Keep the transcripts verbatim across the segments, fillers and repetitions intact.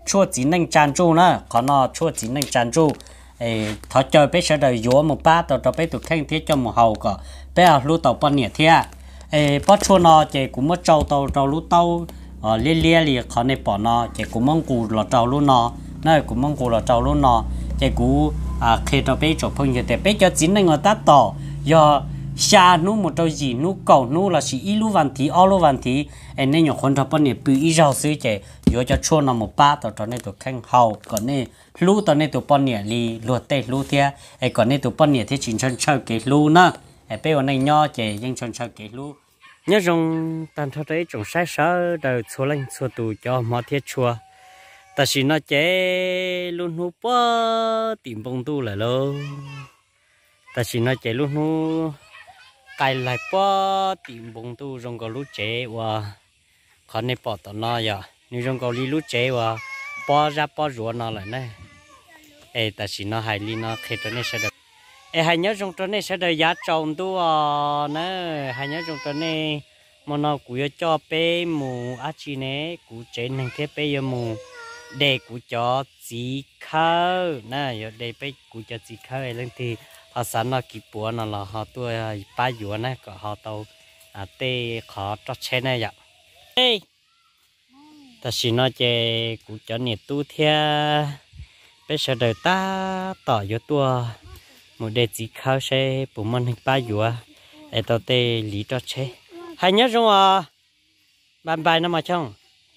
chua chỉ nên chăn chu nữa còn nó chua chỉ nên chăn chu ê thọ chơi bé sẽ đời vúa một ba tàu tàu bé tụi khen thiết cho một hầu cả bé à lú tàu bận nhẹ thia ê bắt chua nó chỉ cũng mất trâu tàu tàu lú tàu ờ lia lia lia khó này bỏ nó chỉ cũng mong cù là trâu lú nó nơi cũng mong cù là trâu lú nó chỉ cũng à khi tàu bé chụp phong như thế bé cho chính nên người ta tỏ do xa nu một trâu gì nu cầu nu là chỉ ít lú vàng tí ao lú vàng tí em nên nhiều con tàu bận nhẹ bị ít rau xí chỉ vừa cho chua nó một ba tàu tàu này tụi khen hầu còn này lú tàu này tụi bận nhẹ li luộc tê lú thia em còn này tụi bận nhẹ thì chính chân chơi cái lú nữa em bé ở này nho chỉ nhưng chân chơi cái lú nhớ rằng tàn thọ đấy trồng sai sớ đời xua lên xua tù cho mọi thiết chua ta chỉ nó chế luôn hú bó tìm bông tu lại luôn ta chỉ nó chế luôn hú cài lại bó tìm bông tu trong cái lú chế và khó này bỏ tao nó giờ nếu trong cái lú chế và bó ra bó rùa nó lại này ê ta chỉ nó hay li nó khi cho nên sẽ được ê hay nhớ trong trốn này sẽ đời giá trồng tu à nè hay nhớ trong trốn này mà nó cũng cho bé mù á chi nè cũng trên nên cái bé giờ mù để cũng cho chỉ khâu nè giờ để bé cũng cho chỉ khâu lên thì họ sẵn nó kịp bữa nó là họ tôi ba dừa nè có họ tàu à tê khó cho xe này vậy ê ta xin nó chơi cũng cho nhiệt tu theo bé sẽ đời ta tỏ vô tua một đề chỉ khao xe bùn mân hình ba dùa để tao tê lý cho chế hay nhớ rồi à bàn bài nó mà chồng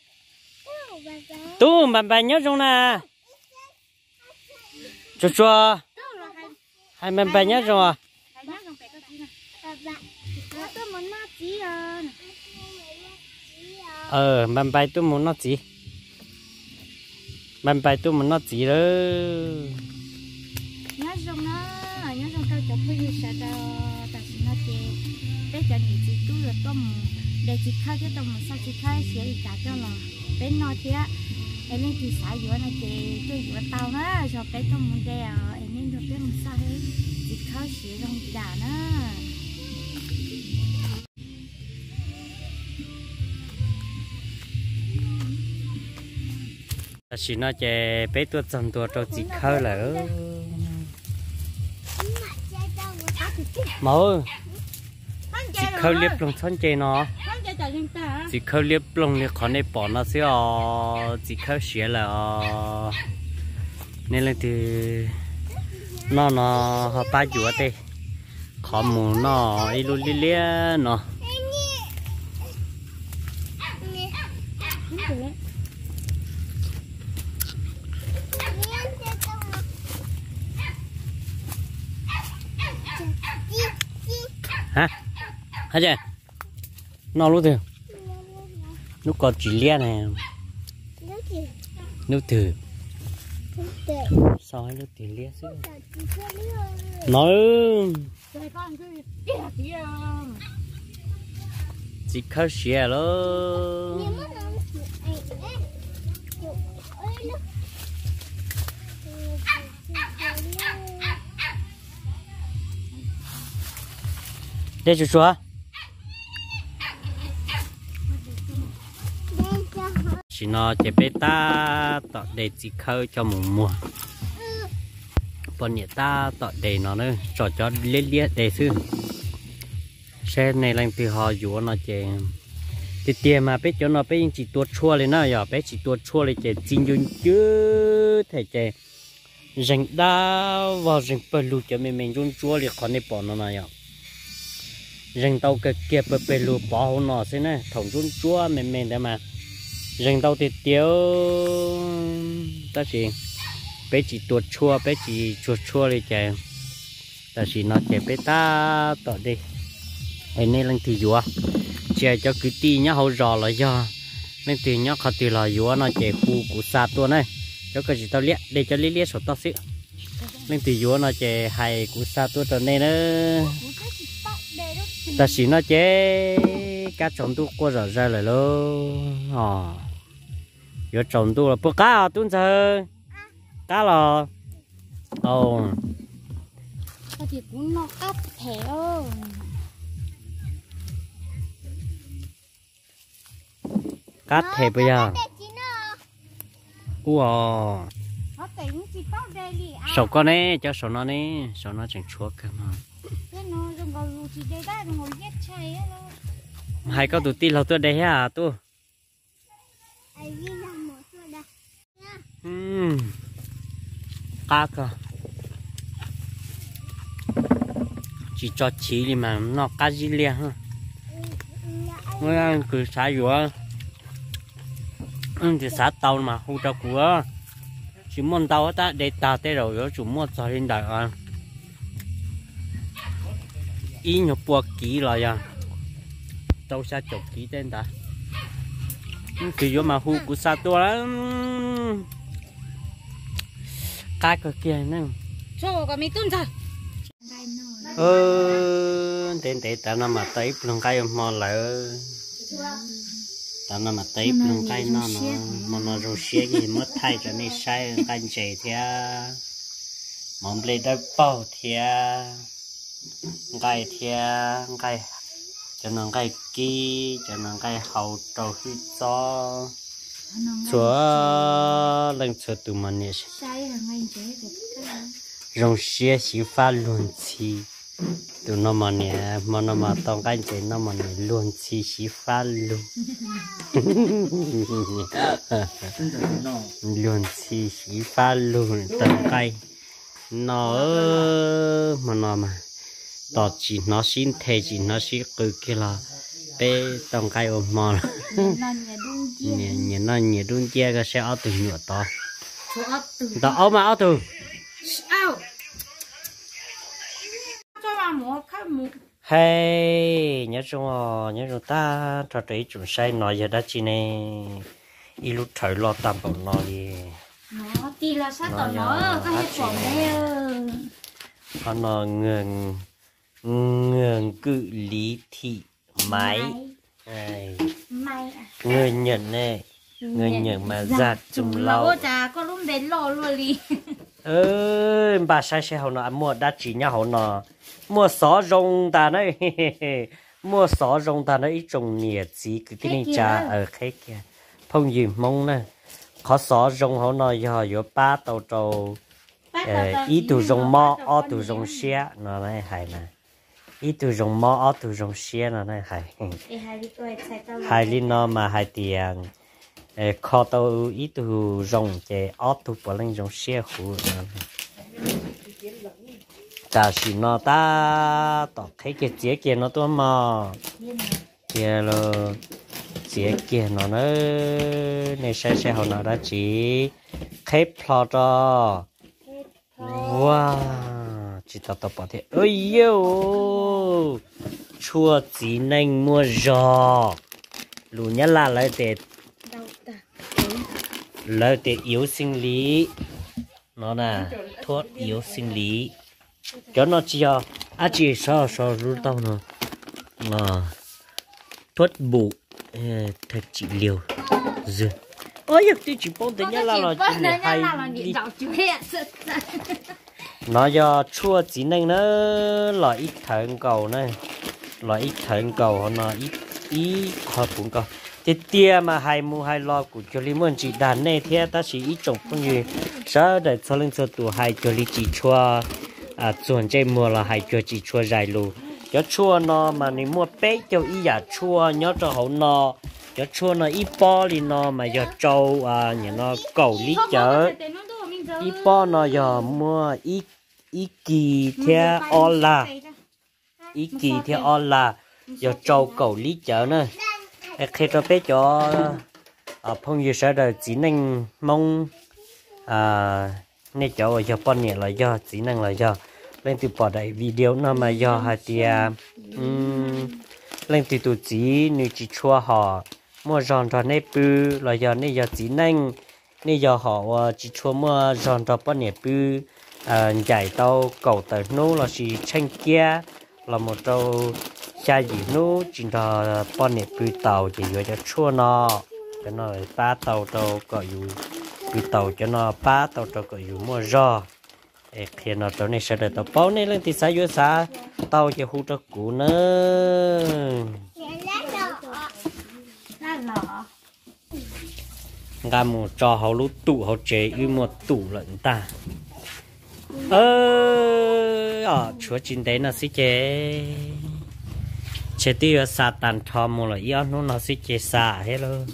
tu bàn bài nhớ rồi nè cho cho hay bàn bài nhớ rồi ờ bàn bài tôi muốn nó gì bàn bài tôi muốn nó gì đó nhớ trong nó nhớ trong tao chụp cái gì sao tao tao xin nó chơi để cho những chị tu là tôm để chị khai cho tôm sao chị khai sẽ trả cho nó để nó thế em nên chị xả giữa nó chị chơi giữa tao nó rồi để tôm mình đè em nên được biết làm sao hết chị khai sẽ trong trả nó chỉ nó chơi bé tuột dần tuột cho chị khai là mẫu chị khâu liếp lông thân chơi nó chị khâu liếp lông thì khó này bỏ nó sẽ ở chị khâu xía là nên là thì nó nó họ ba chúa đây khó mù nó ấy luôn li lia nó hả hả chị nó lúc thường lúc còn chỉ lia này lúc thử sao lúc thì lia chứ nói chỉ khơi xìa luôn đây chú chúa chỉ nó chỉ bé ta tạo để chỉ khơi cho một mùa còn nhà ta tạo để nó nữa cho cho liên liên để sư xe này làm từ họ dùa nó chỉ thì tiền mà bé cho nó bé chỉ tuột chua lên nó giờ bé chỉ tuột chua lên chỉ chín dùn chứ thầy chỉ dành đa vào dành bờ lù cho mình mình dùn chua thì khó này bỏ nó này ạ rừng tàu cái kia bờ bờ lù bỏ hồn nó thế này thòng run chua mềm mềm đấy mà rừng tàu thì tiêu ta chỉ bé chỉ tuột chua bé chỉ chuột chua đi chạy ta chỉ nó chạy bé ta tỏ đi ấy nên lần thì dùa chạy cho cứ ti nhá hậu rò là do nên thì nhá khó thì là dùa nó chạy khu của xa tua này cho cái gì tao liệt để cho liệt liệt số tao xíu nên thì dùa nó chạy hay của xa tua trở nên nữa ta chỉ nó chế cá trồng tu qua rồi ra lại luôn à giờ trồng tu là bữa cá à tuấn chơi cá là ồ thì cũng nó cắt theo cắt thề bây giờ Ủa nó tỉnh chỉ tao đây đi à sầu con này cho sầu nó này sầu nó chẳng chúa cơ mà cái nó dùng cầu chỉ đây đã dùng cầu giết chay á nó hai câu tụi ti lâu tôi đây à tu ai đi làm một thôi đây ừm cá cơ chỉ cho chỉ đi mà nó cá gì liền ha người ăn cứ xả dừa ừ thì xả tàu mà hú tàu của chỉ muốn tàu ta để ta tới rồi rồi chủ muốn cho hiện đại à ý nhục buộc kỹ rồi à tàu xa chục kỹ tên ta thì vô mà hú của xa tua lắm cái cái kia nè cho có mấy tuần rồi ơ tên tên ta nó mà tới luôn cái mò lại ta nó mà tới luôn cái nó nó mà nó rồi xe gì mất thay cho nên sai canh chạy theo mong lấy đôi bao theo cái theo cái cho nó cái kia cho nó cái hậu trâu hư cho chúa lần chúa tụi mình nhỉ rong xe xí pha luôn chi tụi nó mà nè mà nó mà tao cái gì nó mà nè luôn chi xí pha luôn luôn chi xí pha luôn tao cái nó mà nó mà tao chỉ nó xin thề chỉ nó xin cứ kia là bé tao cái ôm mò nhẹ nhẹ nó nhẹ đun chia cái xe ở từ nhựa to tao ôm mà ở từ hey nhớ chung à nhớ chung ta cho tới chúng say nói giờ đã chi nè ít lúc thời lo tạm bảo nó đi nó thì là sát tao nó có hết còn đây nó nó ngừng ngừng cự lý thị máy máy người nhận nè người nhận mà giặt chùm lâu chả có lúc đến lo luôn đi ơi bà sai sai hậu nó mua đã chỉ nhau hậu nó mua xó rong ta đấy mua xó rong ta đấy trồng nhẹ chỉ cái cái này trà ở cái kia phong gì mong nè khó xó rong hậu nó giờ giờ ba tàu trâu ý từ rong mò ở từ rong xe nó này hay nè ý từ rong mò ở từ rong xe nó này hay hay đi nó mà hay tiền khó tàu ý từ rong chế ở từ bỏ lên rong xe hủ ta chỉ nó ta tỏ thấy cái chế kia nó to mà kia là chế kia nó nó này xe xe họ nó đã chỉ khép lo cho wow chỉ tao tao bỏ thế ơi yêu chua chỉ nên mua giò lù nhá là lại để lại để yếu sinh lý nó là thuốc yếu sinh lý cho nó chỉ à à chỉ sao sao rút tao nó nó thuốc bổ thật trị liệu dừng ôi giờ tôi chỉ bông tới nhá là nó chỉ hay nó do chua chỉ nên nó là ít thận cầu này là ít thận cầu nó ít ít khó cũng cầu thì tia mà hai mu hai lo của cho li muốn chỉ đàn này thế ta chỉ ít trồng phong gì sao để cho lên cho tụ hai cho li chỉ chua à chuẩn chơi mùa là hai cho chỉ chua dài lù cho chua nó mà你mua bé cho ý giả chua nhớ cho hậu nó cho chua nó ít bo thì nó mà giờ trâu à nhà nó cầu lý chở ít bo nó giờ mua ít ít kỳ theo ola ít kỳ theo ola giờ trâu cầu lý chở nữa khi cho bé cho à phong gì sẽ đời chỉ nên mong à nên cháu giờ con nhẹ là do chỉ năng là do lên từ bỏ đại video nó mà do hai tia lên từ tụ chỉ như chỉ chua họ mua giòn cho nếp bự là do nên do chỉ năng nên do họ chỉ chua mua giòn cho con nhẹ bự giải tàu cầu tới nô là chỉ tranh kia là một trâu cha gì nô chỉ cho con nhẹ bự tàu chỉ vừa cho chua nó cho nó ba tàu tàu cóอยู่bị tàu cho nó ba tàu cho cóอยู่mua giò khi nó cho nên sẽ được tàu bao này lên thì sao vô sao tàu cho hút cho cũ nữa ngà một trò hậu lú tụ hậu chế ư một tụ lận ta ơ ở chúa chín đấy nó xí chế chế tiêu sa tàn thò một là yếu nó nó xí chế sa hết rồi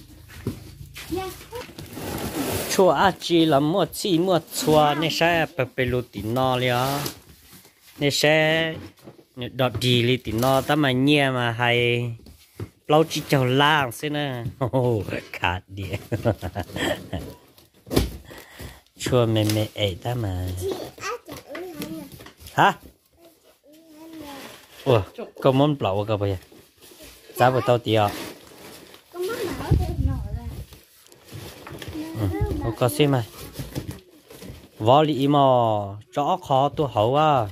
chúa à chỉ là một chỉ một chúa nên sẽ bê bê lú tín nó liền nên sẽ đọt đi li tín nó ta mà nhẹ mà hay lâu chỉ chào lang xem nè ô khát đi chua mẹ mẹ ấy ta mà hả ủa có món lẩu cơ bây giờ giá vừa tao tiền ừ có xem mà võ lý mà rõ khó tôi hậu à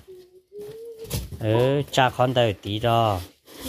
ừ cha con đời tí rồi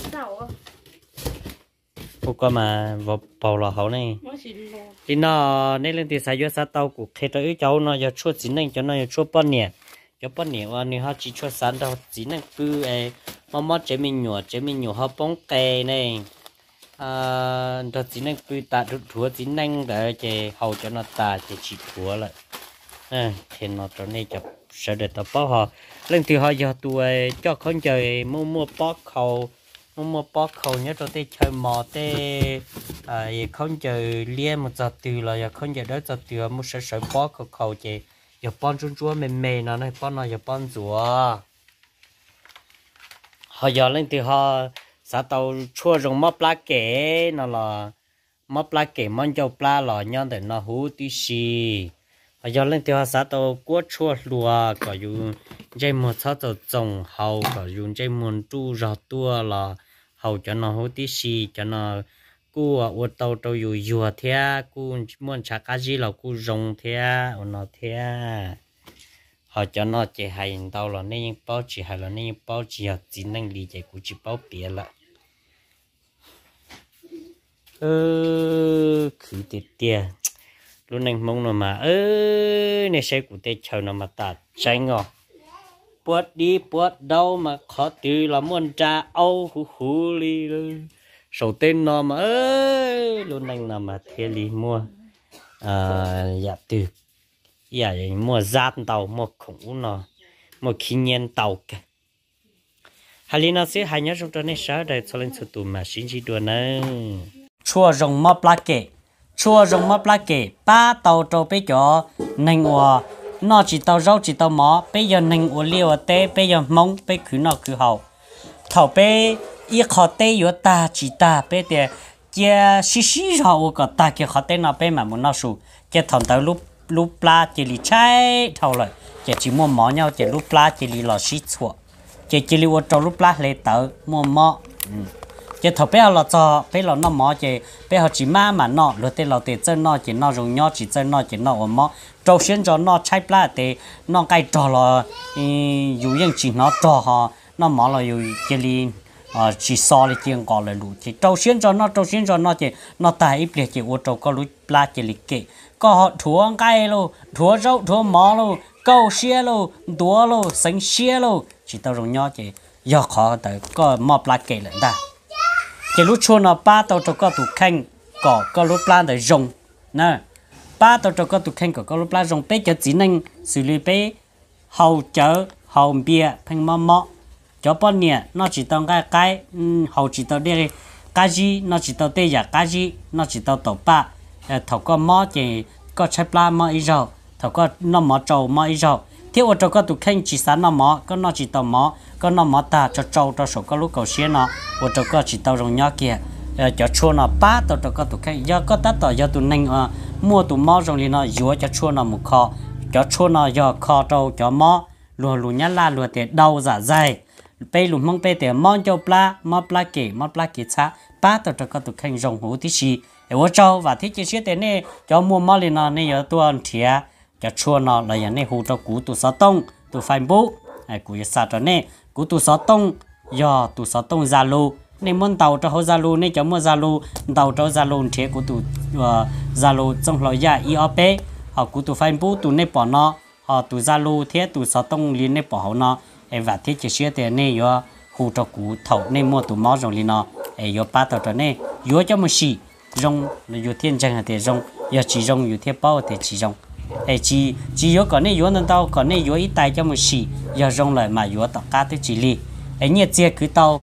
cô có mà vào bầu là hậu này thì nó nên lên từ sáng giờ sáng tàu của khi tới cháu nó giờ chua chín này cho nó giờ chua bún nè cho bún nè và nếu họ chỉ chua sáng đâu chín này cứ ấy mà mất chế mình nhổ chế mình nhổ họ bông kè này à đó chín này cứ ta được thua chín này để chế hậu cho nó ta chế chỉ thua lại à thì nó cho nên cho sẽ để tao bao họ lên từ họ giờ tuổi cho con trời mua mua bó khâu mua bó khâu nhớ cho tê chơi mò tê à không chơi liên một giờ từ là giờ không chơi đó giờ từ một sẽ sợi bó khâu khâu chị giờ bón chua chua mềm mềm nó này bón nó giờ bón rùa họ giờ lên từ họ xã tàu chua rồng móp lá kẻ nó là móp lá kẻ món dầu lá là nhon để nó hú tí xì họ giờ lên từ họ xã tàu quất chua lùa có dùng dây một sáu tàu trồng hậu có dùng dây muôn tu rau tua là hậu cho nó hú tí xì cho nó cú ở tàu tàu dù dùa thế cú muốn chả cá gì là cú rồng thế ở nó thế họ cho nó chỉ hành tàu là nên bao chỉ hay là nên bao chỉ là chỉ năng lý giải của chỉ bao bịa lại ơ cứ tiệt tiệt lúc này mong nó mà ơ này sẽ của tết chờ nó mà ta tránh ngọ bớt đi bớt đâu mà khó từ là muốn tra âu hú hú li luôn sầu tên nó mà ơi luôn anh nào mà thế li mua à dạ từ dạ mua giat tàu mua khủng nó mua khí nhiên tàu cả hai lý nó sẽ hai nhớ trong đó này sao đây cho lên số tụ mà xin chỉ đùa nè chua rồng móp lá kệ chua rồng móp lá kệ ba tàu trâu bé cho nành ua nó chỉ tàu rau chỉ tàu mỏ bây giờ nành ua liều tê bây giờ mông bé cứ nó cứ hậu thầu bé y khó tê yếu ta chỉ ta bé thì kia xí xí rồi có ta kia khó tê nó bé mà muốn nó sù kia thằng tàu lúc lúc pla chỉ lì trái thầu lại chỉ chỉ mua mỏ nhau chỉ lúc pla chỉ lì lò xí chua chỉ chỉ lì ô trâu lúc pla lấy tàu mua mỏ chỉ thầu bé là cho bé là nó mỏ chỉ bé họ chỉ má mà nó rồi tên là tên chân nó chỉ nó dùng nhau chỉ chân nó chỉ nó ở mỏ trâu xuyên cho nó trái pla thì nó cái trò là dù những chỉ nó trò họ nó mỏ là dù chỉ lì à chỉ so là chuyện gọi là lũ chỉ trâu xuyên cho nó trâu xuyên cho nó chỉ nó tại ít liệt chỉ ô trâu có lũ pla chỉ lì kệ có họ thua cái luôn thua rau thua mỏ luôn câu xe luôn đũa luôn sánh xe luôn chỉ tao dùng nhau chỉ do khó tới có mỏ pla kệ lại ta cái lúc chua nó ba tao cho có tụ khanh có có lúc pla để dùng nè ba tao cho có tụ khanh có có lúc pla dùng bé cho chỉ nên xử lý bé hậu chở hậu bia thành mỏ mỏ cho bọn nhẹ nó chỉ tao cái cái hậu chỉ tao đây cái gì nó chỉ tao đây giả cái gì nó chỉ tao tổ ba thầu có mỏ thì có trái pla mỏ ít rồi thầu có nó mỏ trâu mỏ ít rồi thiếu ở trâu có tụ khanh chỉ sáng nó mỏ có nó chỉ tao mỏ có nó mỏ ta cho trâu cho số có lúc cầu xé nó ở trâu có chỉ tao dùng nhau kia cho chua nó ba tao trâu có tụ khanh do có tát tao do tụ nành mua tụ mỏ rồi thì nó dúa cho chua nó một kho cho chua nó do kho trâu cho mỏ lùa lùa nhá la lùa để đau dạ dày bây lùm mong bây để món cho pla món pla kể món pla kể cha ba tao trâu có tụ khanh rồng hú tí xì ở châu và thiết chế chế thế này cho mua món lên nó này ở tuần thìa cho chua nó làอย่างนี้หูcho cú tụ sáu tông tụ phai bố ai cú sa cho này cú tụ sáu tông do tụ sáu tông zalo này muốn tàu cho họ zalo này cho mua zalo tàu cho zalo thế cú tụ zalo trong loại ya i o p họ cú tụ phai bố tụ này bỏ nó họ tụ zalo thế tụ sáu tông liền này bỏ họ nó ai và thiết chế chế thế này doหูcho cú thầu này mua tụ máu rồi liền nó ai do ba tàu cho này do cho một xì rong là do thiên chân thì rong giờ chỉ dùngอยู่ที่เป้าthì chỉ dùng ấy chỉ chỉ yếu còn này yếu nên tao còn này yếu ít tay cho một xí giờ dùng lại mà yếu tất cả tới chỉ li ấy nhiệt chia cứ tao